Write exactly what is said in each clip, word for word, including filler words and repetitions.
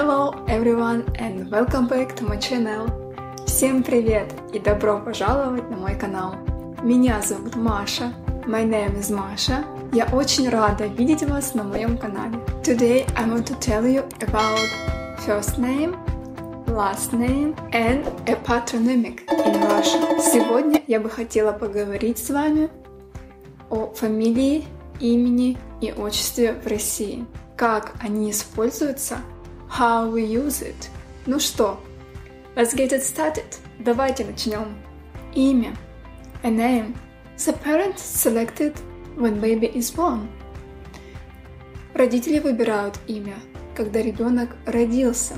Hello everyone and welcome back to my channel. Всем привет и добро пожаловать на мой канал. Меня зовут Маша. My name is Masha. Я очень рада видеть вас на моем канале. Today I want to tell you about first name, last name and a patronymic in Russian. Сегодня я бы хотела поговорить с вами о фамилии, имени и отчестве в России. Как они используются? How we use it. Ну что, let's get it started. Давайте начнем. Имя. A name. The parent selected when baby is born. Родители выбирают имя, когда ребенок родился.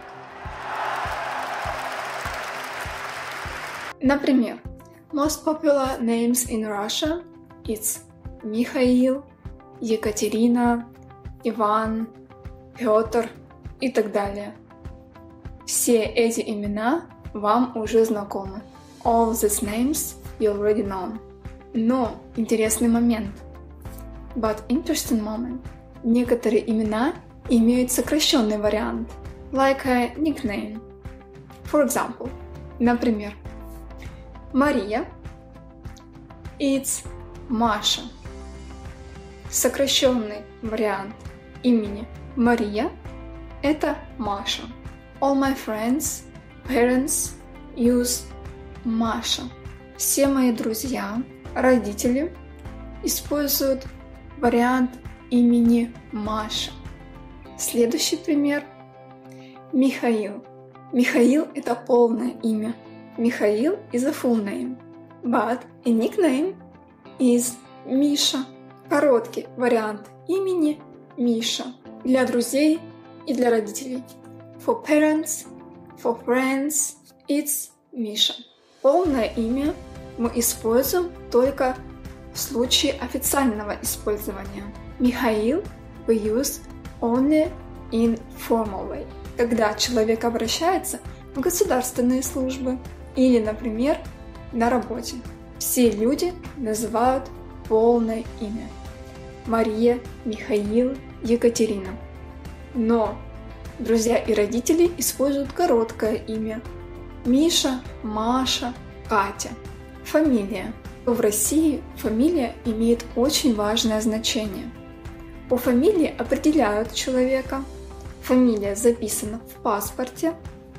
Например, most popular names in Russia it's Михаил, Екатерина, Иван, Петр и так далее. Все эти имена вам уже знакомы. All these names you already know. Но интересный момент. But interesting moment. Некоторые имена имеют сокращенный вариант. Like a nickname. For example. Например, Мария. It's Маша. Сокращенный вариант имени Мария – это Маша. All my friends, parents use Маша. Все мои друзья, родители используют вариант имени Маша. Следующий пример – Михаил. Михаил – это полное имя. Михаил is a full name, but a nickname is Миша. Короткий вариант имени Миша для друзей и для родителей. For parents, for friends, it's Миша. Полное имя мы используем только в случае официального использования. Михаил we use only in formal way. Когда человек обращается в государственные службы или, например, на работе. Все люди называют полное имя. Мария, Михаил, Екатерина. Но друзья и родители используют короткое имя. Миша, Маша, Катя. Фамилия. В России фамилия имеет очень важное значение. По фамилии определяют человека. Фамилия записана в паспорте.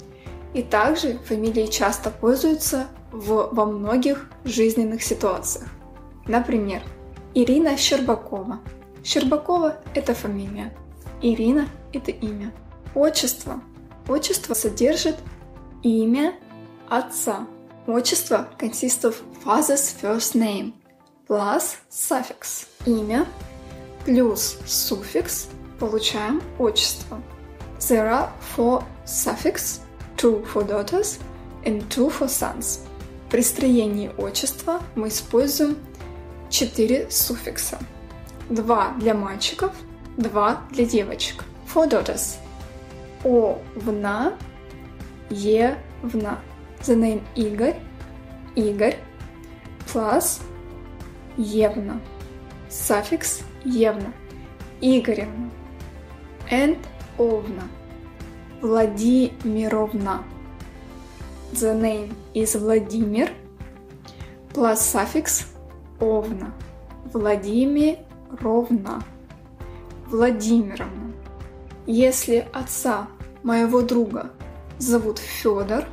И также фамилией часто пользуются в, во многих жизненных ситуациях. Например, Ирина Щербакова. Щербакова – это фамилия. Ирина – это имя. Отчество. Отчество содержит имя отца. Отчество consists of father's first name plus suffix. Имя плюс суффикс получаем отчество. There are four suffix, two for daughters and two for sons. При строении отчества мы используем четыре суффикса. Два для мальчиков, два для девочек. For daughters. Овна, Евна. The name Игорь, Игорь, plus Евна. Суффикс Евна. Игоревна. And Овна. Владимировна. The name is Владимир, plus suffix Овна. Владимировна. Владимировна. Если отца моего друга зовут Федор,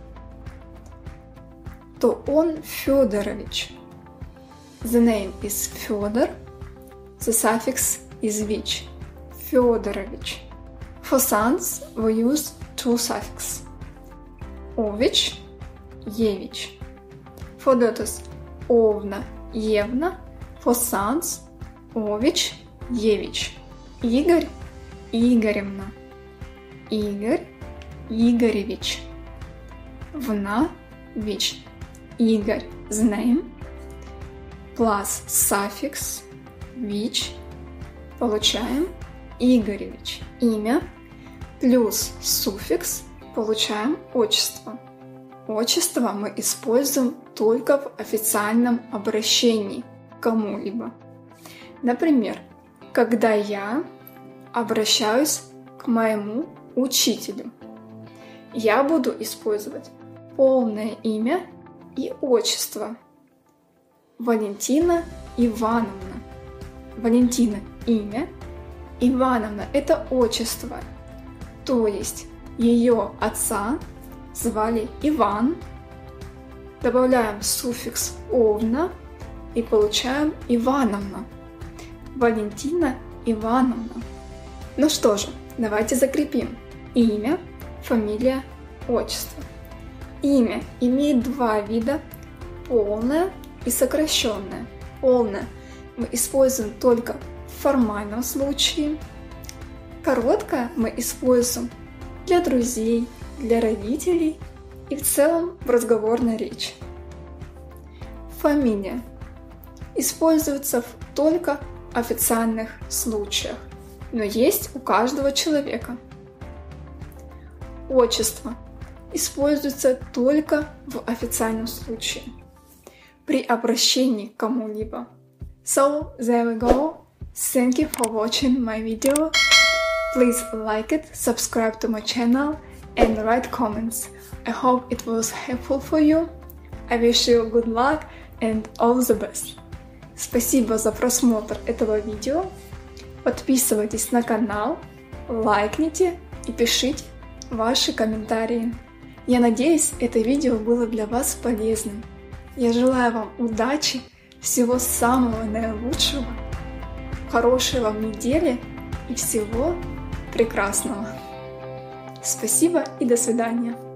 то он Федорович. The name is Федор. The suffix is вич. Федорович. For sons we use two suffix. Ович, Евич. For daughters Овна, Евна. For sons Ович, Евич. Игорь, Игоревна. Игорь, Игоревич. Вна, вич. Игорь, the name. Plus suffix вич. Получаем Игоревич. Имя плюс суффикс получаем отчество. Отчество мы используем только в официальном обращении к кому-либо. Например, когда я обращаюсь к моему учителю. Я буду использовать полное имя и отчество. Валентина Ивановна. Валентина – имя, Ивановна – это отчество. То есть ее отца звали Иван. Добавляем суффикс «овна» и получаем Ивановна. Валентина Ивановна. Ну что же, давайте закрепим. Имя, фамилия, отчество. Имя имеет два вида – полное и сокращенное. Полное мы используем только в формальном случае. Короткое мы используем для друзей, для родителей и в целом в разговорной речи. Фамилия используется в только официальных случаях, но есть у каждого человека. Отчество используется только в официальном случае, при обращении к кому-либо. So, there we go. Thank you for watching my video. Please like it, subscribe to my channel and write comments. I hope it was helpful for you. I wish you good luck and all the best. Спасибо за просмотр этого видео. Подписывайтесь на канал, лайкните и пишите ваши комментарии. Я надеюсь, это видео было для вас полезным. Я желаю вам удачи, всего самого наилучшего, хорошей вам недели и всего прекрасного. Спасибо и до свидания.